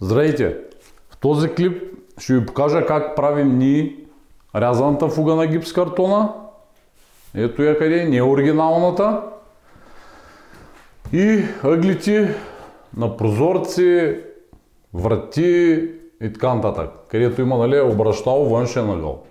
Здравейте! В този клип ще ви покажа как правим ние рязаната фуга на гипс картона. Ето я къде, не е оригиналната. И ъглите на прозорци, врати и така нататък. Където има обращал външен ъгъл.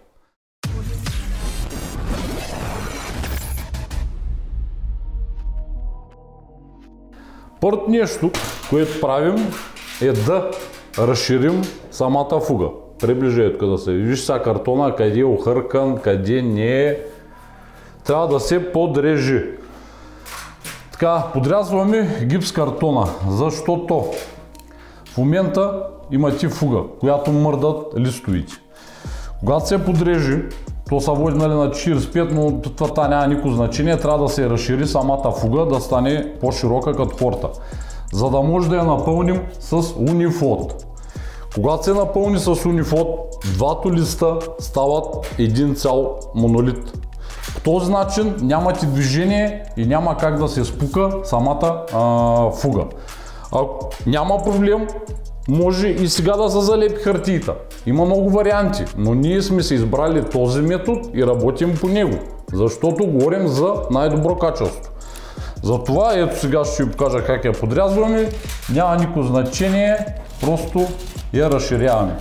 Първото нещо, което правим, е да разширим самата фуга. Приближи тук да се виж сега картона, къде е охъркан, къде не е. Трябва да се подрежи. Така, подрязваме гипс картона, защото в момента имате фуга, която мърдат листовите. Когато се подрежи, то се води на 45, но това няма никакво значение, трябва да се разшири самата фуга, да стане по-широка като хората, за да може да я напълним с унифлот. Когато се напълни с унифлот, двата листа стават един цял монолит. По този начин нямате движение и няма как да се спука самата фуга. Ако няма проблем, може и сега да се залепи хартията. Има много варианти, но ние сме се избрали този метод и работим по него, защото говорим за най-добро качество. Затова ето сега ще ви покажа как я подрязваме. Няма никакво значение, просто я разширяваме.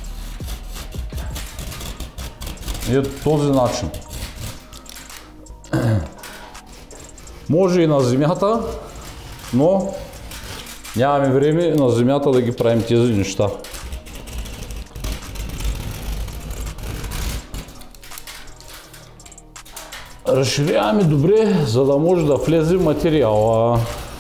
Ето този начин. Може и на земята, но нямаме време на земята да ги правим тези неща. Разширяваме добре, за да може да влезе материала.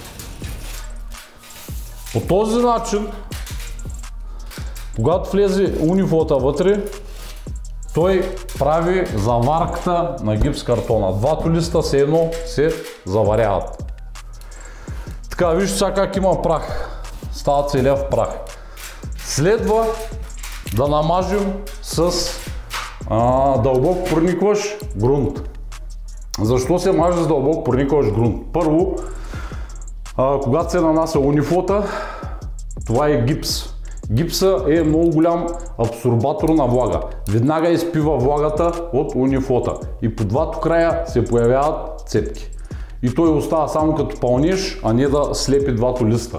По този начин, когато влезе унифлота вътре, той прави заварката на гипс картона. Двата листа все едно се заваряват. Така, вижте сега как има прах. Става целия в прах. Следва да намажем с дълбок проникващ грунт. Защо се маже с дълбок проникващ грунт? Първо, когато се нанася унифлота, това е гипс. Гипса е много голям абсорбатор на влага. Веднага изпива влагата от унифлота и по двата края се появяват цепки. И той остава само като пълниш, а не да слепи двата листа.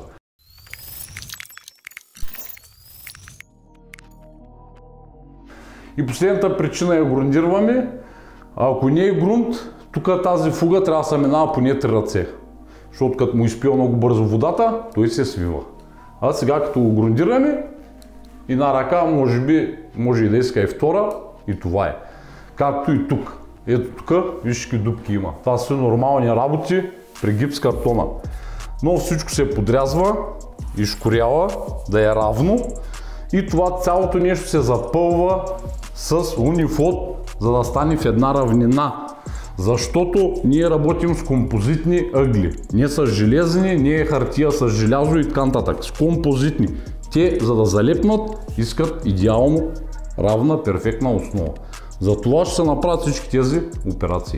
И последната причина я грундираме. Ако не е грунт, тук тази фуга трябва да се минава поне 3 ръце. Защото като му изпива много бързо водата, той се свива. А сега като го грундираме, една ръка може и да иска и втора, и това е. Както и тук. Ето тук, виж какви дупки има. Това са нормални работи при гипс картона. Но всичко се подрязва, изкорява, да е равно. И това цялото нещо се запълва с унифлот, за да стане в една равнина. Защото ние работим с композитни ъгли. Не с железни, не е хартия с желязо и така нататък. С композитни. Те, за да залепнат, искат идеално равна, перфектна основа. Затова ще се направят всички тези операции.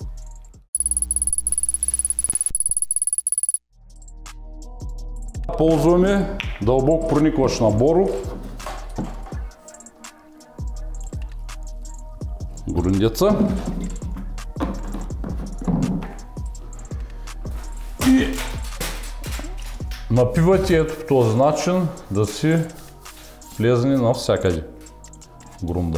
Ползваме дълбок проникващ на боров. Грундеца. И напивате ето по този начин да си влезне навсякъде грунда.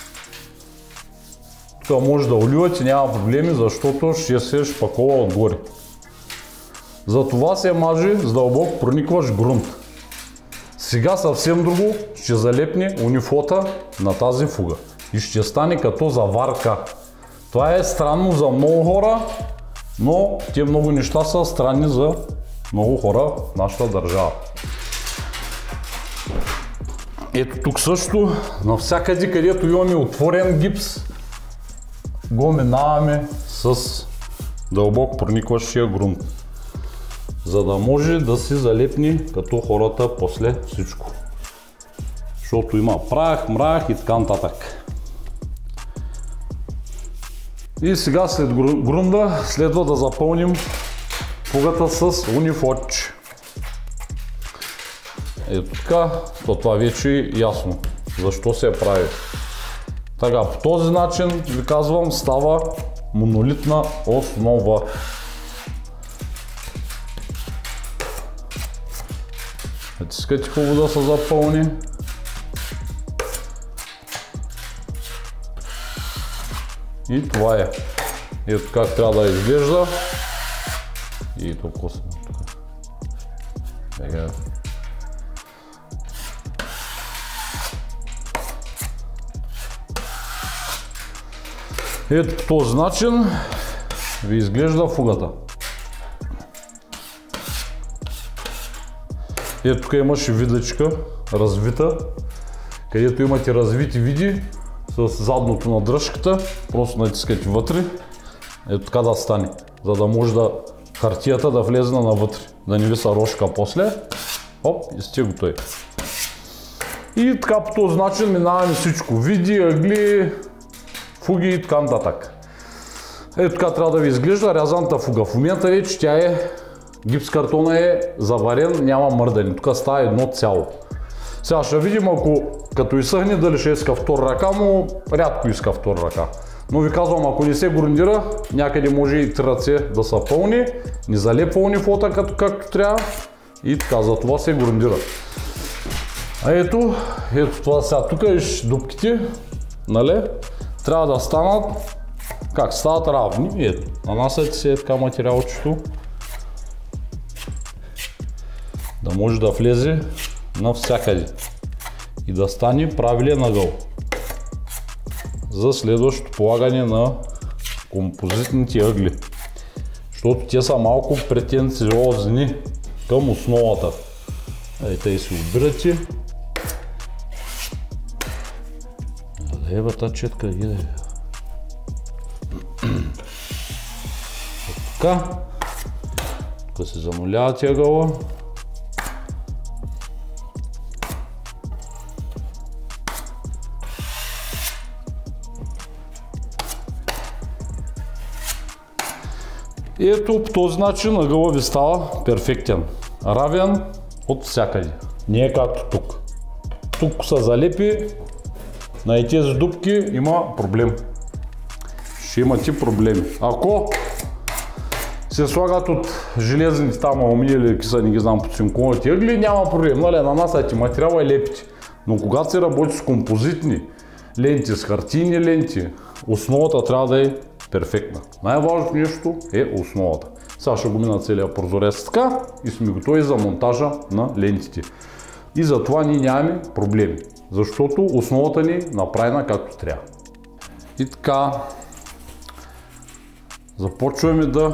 Тук може да оливате, няма проблеми, защото ще се шпакова отгоре. Затова се мажи с дълбок проникващ грунт. Сега съвсем друго ще залепне унифлота на тази фуга и ще стане като заварка. Това е странно за много хора, но те много неща са странни за много хора в нашата държава. Ето тук също, навсякъде където имаме отворен гипс, го минаваме с дълбок проникващия грунт, за да може да се залепни като хората после всичко. Защото има прах, мрах и така нататък. И сега след грунда следва да запълним фугата с унифлотче. Ето така, това вече е ясно защо се прави. Така, по този начин ви казвам, става монолитна основа. Натискате хубаво да се запълни. И това е. Ето как трябва да изглежда. И толкова съм тук. Сега. Ето по този начин ви изглежда фугата. Ето тук имаше видачка, развита, където имате развити види с задното на дръжката. Просто натискате вътре. Ето така да стане, за да може да хартията да влезе навътре, да не ви се рошка после. Оп, и сте готови. И така по този начин минаваме всичко. Види, ъгли, фуги и така нататък. Ето така трябва да ви изглежда рязаната фуга. В момента вече тя е, гипс картона е заварен, няма мърдане. Тук става едно цяло. Сега ще видим, ако като изсъхне, дали ще иска втора ръка, но рядко иска втора ръка. Но ви казвам, ако не се грундира, някъде може и 3 ръце да са пълни, не залепва унифота както трябва и така, за това се грундира. А ето това сега, тук виж дупките, нали, трябва да станат, как стават равни, ето, нанасяте се така материалчето, да може да влезе навсякъде и да стане правилен ъгъл за следващото полагане на композитните ъгли, защото те са малко претенциозни към основата. Ето и си обирате. Ева четка иде. Така. Тук се замоляват ъгъла. И ето по този начин ъгъла ви става перфектен. Равен от всякъде. Не е както тук. Тук са залепи, на тези дупки има проблем. Ще имате проблеми. Ако се слагат от железните там алумини или киса, не ги знам, под цинковите ъгли, няма проблем. Нали, нанасяте материала и лепите. Но когато се работи с композитни ленти, с хартийни ленти, основата трябва да е перфектна. Най-важното нещо е основата. Сега ще го мина целия прозорец така и сме готови за монтажа на лентите. И затова ние нямаме проблеми, защото основата ни е направена както трябва. И така, започваме да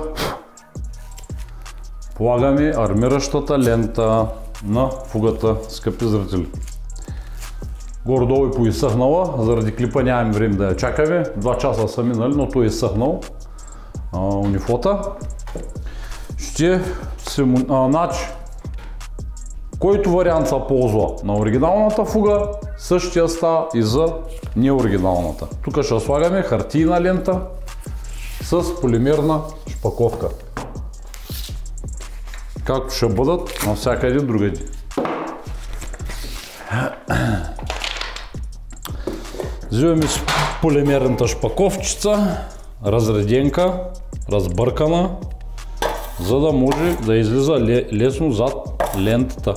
полагаме армиращата лента на фугата, скъпи зрители. Горе-долу е поизсъхнала, заради клипа нямаме време да я чакаме. 2 часа са минали, но той е изсъхнал унифота. Ще се... Значи, който вариант се ползва на оригиналната фуга, същия става и за неоригиналната. Тук ще слагаме хартийна лента с полимерна шпаковка. Както ще бъдат навсякъде другаде. Взимаме с полимерната шпаковчица, разреденка, разбъркана, за да може да излиза лесно зад лентата.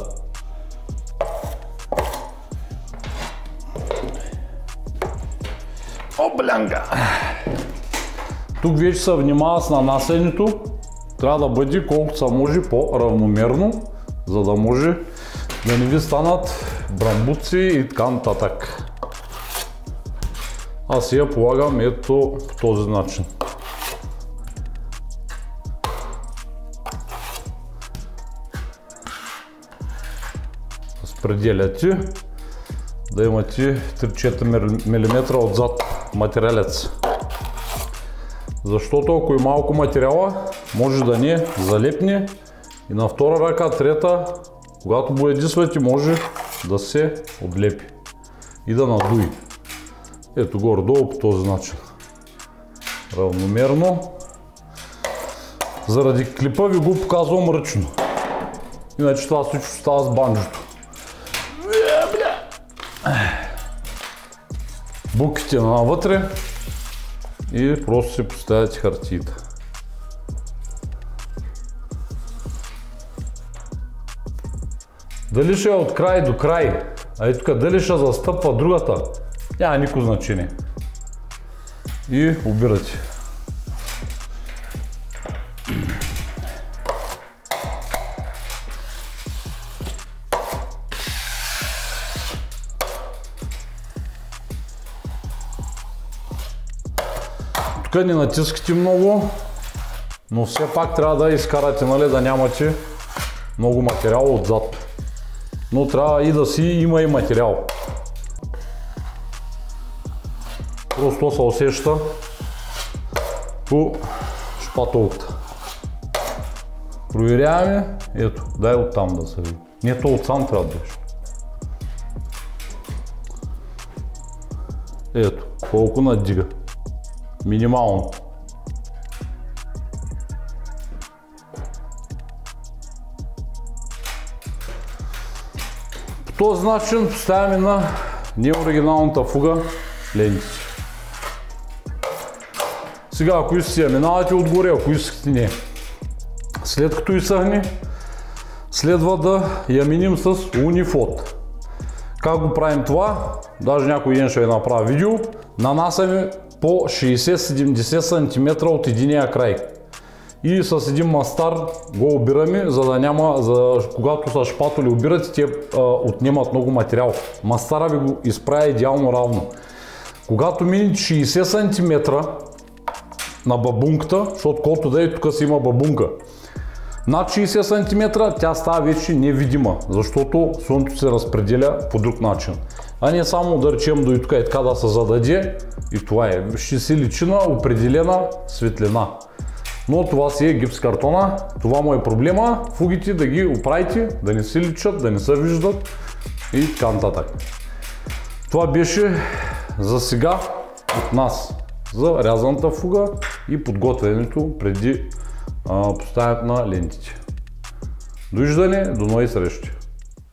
Облянга! Тук вече се внимава с нанасянето. Трябва да бъде колкото се може по-равномерно, за да може да не ви станат брамбуци и така нататък. Аз я полагам ето по този начин. Разпределяте да имате 3-4 мм отзад материалец. Защото ако е малко материала, може да не залепне и на втора ръка, трета, когато боядисвате, може да се облепи и да надуи. Ето горе-долу по този начин. Равномерно. Заради клипа ви го показвам ръчно. Иначе това всичко става с банджото. буките навътре и просто си поставяте хартиите. Дали ще е от край до край, а и тук дали ще застъпва другата, няма никакво значение. И обирате. Тук не натискате много, но все пак трябва да изкарате, нали, да нямате много материал отзад. Но трябва и да си има и материал. Просто се усеща по шпатолката. Проверяваме. Ето, дай оттам да се види. Не, то отсам трябва да беше. Ето, колко надига. Минимално. По този начин поставяме на неоригиналната фуга лентите. Сега, ако искате я минавате отгоре, ако искате не. След като изсъхне, следва да я миним с унифот. Как го правим това? Даже някой ден ще ви направя видео. Нанасяме по 60-70 см от единия край. И с един мастар го обираме, за да няма, когато с шпатоли обирате, те отнемат много материал. Мастара ви го изправя идеално равно. Когато минете 60 см на бабунката, защото колкото да е, тук си има бабунка. Над 60 см тя става вече невидима, защото слънцето се разпределя по друг начин. А не само да речем до и тук е така да се зададе и това е. Ще се личи на определена светлина. Но това си е гипс картона, това му е проблема. Фугите да ги оправите, да не се личат, да не се виждат и така нататък. Това беше за сега от нас за рязаната фуга и подготвянето преди поставянето на лентите. Довиждане, до нови срещи!